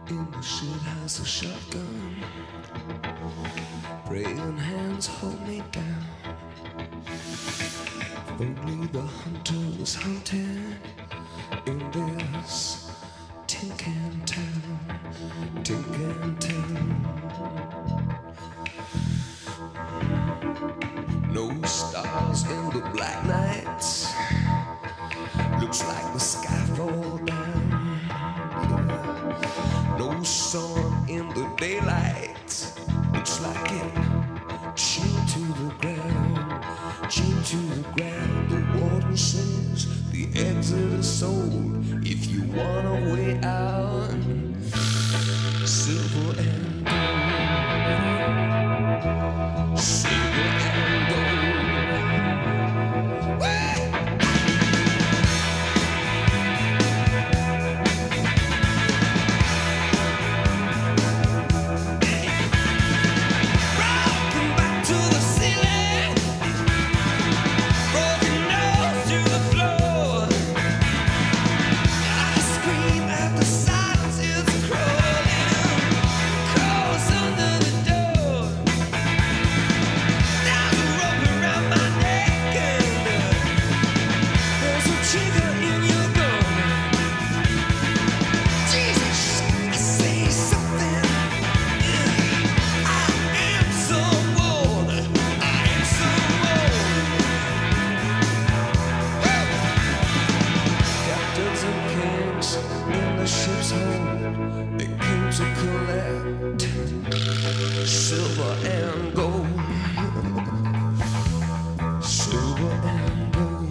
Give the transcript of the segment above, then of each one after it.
in the shit has a shotgun. Praying hands hold me down. Only the hunter is hunting in this tin can town, tin can town. No stars in the black nights. Looks like the sky fall down. Yeah. No sun in the daylight. Looks like it chained to the ground, chained to the ground. The warden says the exit is sold. If you want a way out, silver and gold, silver and gold. Ship's home, it came to collect silver and gold, silver and gold.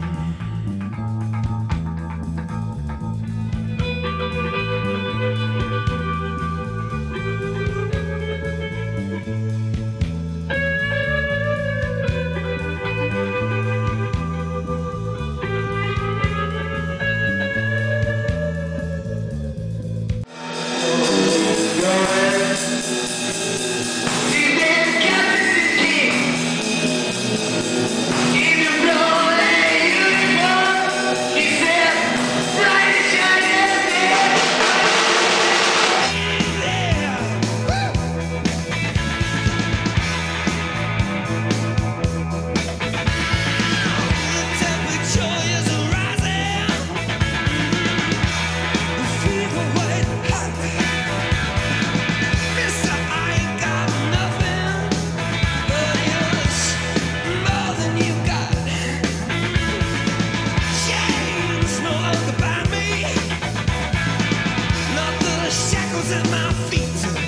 In my feet.